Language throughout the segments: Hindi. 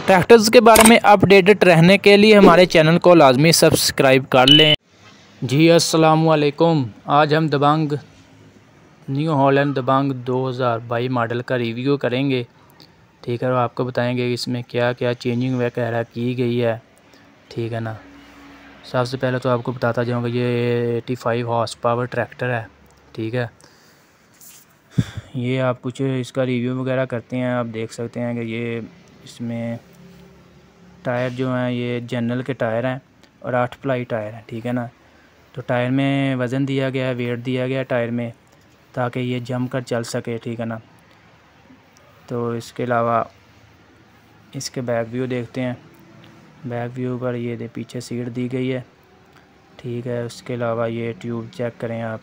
ट्रैक्टर्स के बारे में अपडेटेड रहने के लिए हमारे चैनल को लाजमी सब्सक्राइब कर लें। जी अस्सलाम वालेकुम। आज हम Dabang new Holland Dabang 2022 model का रिव्यू करेंगे, ठीक है। और आपको बताएंगे इसमें क्या क्या चेंजिंग वगैरह की गई है, ठीक है ना। सबसे पहले तो आपको बताता जाऊंगा ये 85 हॉर्स पावर ट्रैक्टर है, ठीक है। ये आप कुछ इसका रिव्यू वगैरह करते हैं, आप देख सकते हैं कि ये इसमें टायर जो हैं ये जनरल के टायर हैं और 8 प्लाई टायर हैं, ठीक है ना। तो टायर में वज़न दिया गया है, वेट दिया गया है टायर में, ताकि ये जम कर चल सके, ठीक है ना। तो इसके अलावा इसके बैक व्यू देखते हैं। बैक व्यू पर ये पीछे सीट दी गई है, ठीक है। उसके अलावा ये ट्यूब चेक करें आप,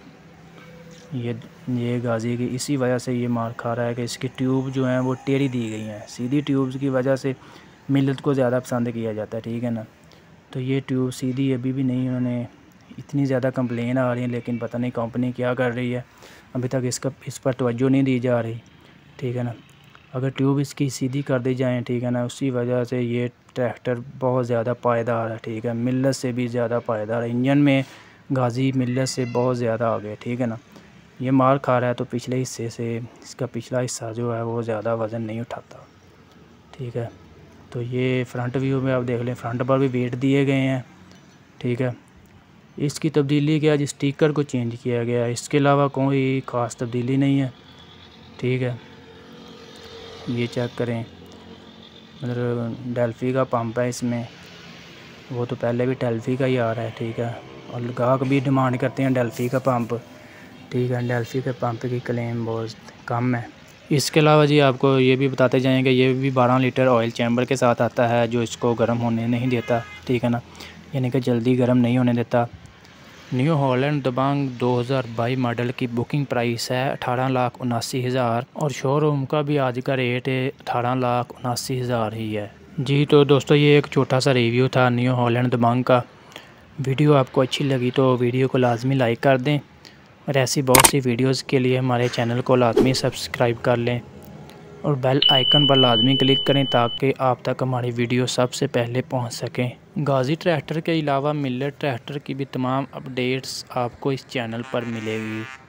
ये गाजी की इसी वजह से ये मार खा रहा है कि इसकी ट्यूब जो हैं वो टेढ़ी दी गई हैं। सीधी ट्यूब्स की वजह से मिलत को ज़्यादा पसंद किया जाता है, ठीक है ना। तो ये ट्यूब सीधी अभी भी नहीं, उन्होंने इतनी ज़्यादा कंप्लेन आ रही है, लेकिन पता नहीं कंपनी क्या कर रही है, अभी तक इस पर तवज्जो नहीं दी जा रही, ठीक है ना। अगर ट्यूब इसकी सीधी कर दी जाए, ठीक है ना, उसी वजह से ये ट्रैक्टर बहुत ज़्यादा पायदार है, ठीक है। मिलत से भी ज़्यादा पायदार है, इंजन में गाजी मिलत से बहुत ज़्यादा आ गए, ठीक है ना। ये मार खा रहा है तो पिछले हिस्से से इसका पिछला हिस्सा जो है वो ज़्यादा वज़न नहीं उठाता, ठीक है। तो ये फ्रंट व्यू में आप देख लें, फ्रंट पर भी वेट दिए गए हैं, ठीक है। इसकी तब्दीली क्या, जिस स्टिकर को चेंज किया गया है, इसके अलावा कोई ख़ास तब्दीली नहीं है, ठीक है। ये चेक करें, मतलब डेल्फी का पंप है इसमें, वो तो पहले भी डेल्फी का ही आ रहा है, ठीक है। और ग्राहक भी डिमांड करते हैं डेल्फी का पंप, ठीक है। डेल्फी के पंप की क्लेम बहुत कम है। इसके अलावा जी आपको ये भी बताते जाएंगे, ये भी 12 लीटर ऑयल चैम्बर के साथ आता है, जो इसको गर्म होने नहीं देता, ठीक है ना, यानी कि जल्दी गर्म नहीं होने देता। न्यू हॉलैंड दबंग 2022 मॉडल की बुकिंग प्राइस है 18,79,000 और शोरूम का भी आज का रेट 18,79,000 ही है जी। तो दोस्तों ये एक छोटा सा रिव्यू था न्यू हॉलैंड दबंग का। वीडियो आपको अच्छी लगी तो वीडियो को लाजमी लाइक कर दें, और ऐसी बहुत सी वीडियोज़ के लिए हमारे चैनल को लाजमी सब्सक्राइब कर लें और बेल आइकन पर लाजमी क्लिक करें, ताकि आप तक हमारी वीडियो सबसे पहले पहुंच सकें। गाजी ट्रैक्टर के अलावा मिलर ट्रैक्टर की भी तमाम अपडेट्स आपको इस चैनल पर मिलेगी।